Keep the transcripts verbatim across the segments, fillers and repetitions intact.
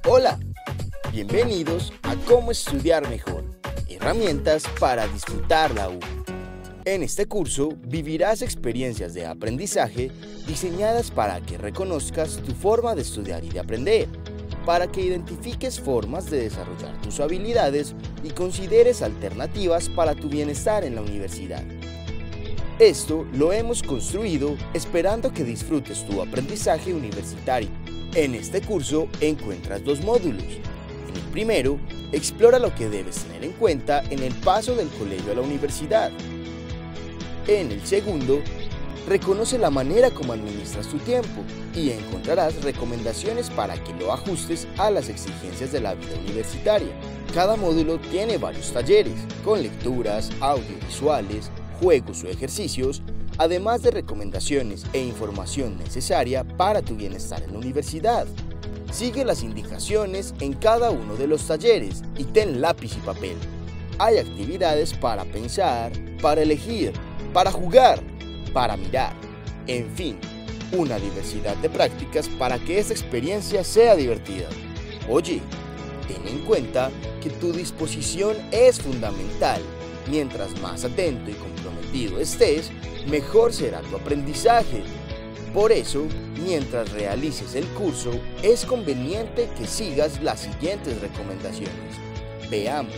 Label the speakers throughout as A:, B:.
A: Hola, bienvenidos a Cómo Estudiar Mejor, herramientas para disfrutar la U. En este curso vivirás experiencias de aprendizaje diseñadas para que reconozcas tu forma de estudiar y de aprender, para que identifiques formas de desarrollar tus habilidades y consideres alternativas para tu bienestar en la universidad. Esto lo hemos construido esperando que disfrutes tu aprendizaje universitario. En este curso encuentras dos módulos. En el primero, explora lo que debes tener en cuenta en el paso del colegio a la universidad. En el segundo, reconoce la manera como administras tu tiempo y encontrarás recomendaciones para que lo ajustes a las exigencias de la vida universitaria. Cada módulo tiene varios talleres, con lecturas, audiovisuales, juegos o ejercicios, además de recomendaciones e información necesaria para tu bienestar en la universidad. Sigue las indicaciones en cada uno de los talleres y ten lápiz y papel. Hay actividades para pensar, para elegir, para jugar, para mirar, en fin, una diversidad de prácticas para que esta experiencia sea divertida. Oye, ten en cuenta que tu disposición es fundamental. Mientras más atento y comprometido estés, mejor será tu aprendizaje. Por eso, mientras realices el curso, es conveniente que sigas las siguientes recomendaciones. Veamos.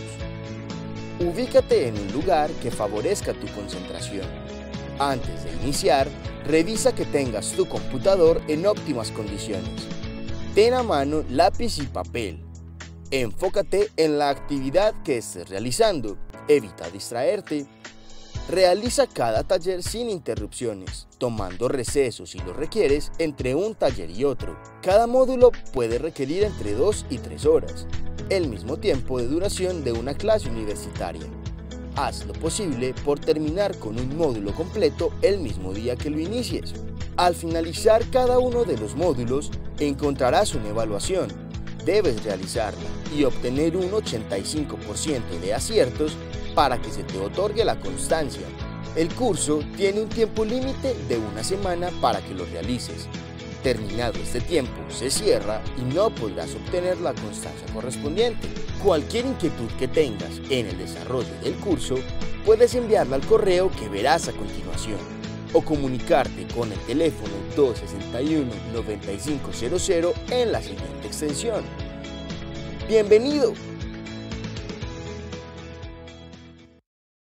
A: Ubícate en un lugar que favorezca tu concentración. Antes de iniciar, revisa que tengas tu computador en óptimas condiciones. Ten a mano lápiz y papel. Enfócate en la actividad que estés realizando. Evita distraerte. Realiza cada taller sin interrupciones, tomando recesos si lo requieres entre un taller y otro. Cada módulo puede requerir entre dos y tres horas, el mismo tiempo de duración de una clase universitaria. Haz lo posible por terminar con un módulo completo el mismo día que lo inicies. Al finalizar cada uno de los módulos, encontrarás una evaluación. Debes realizarla y obtener un ochenta y cinco por ciento de aciertos para que se te otorgue la constancia. El curso tiene un tiempo límite de una semana para que lo realices. Terminado este tiempo, se cierra y no podrás obtener la constancia correspondiente. Cualquier inquietud que tengas en el desarrollo del curso, puedes enviarla al correo que verás a continuación o comunicarte con el teléfono dos sesenta y uno, noventa y cinco cero cero en la siguiente extensión. ¡Bienvenido!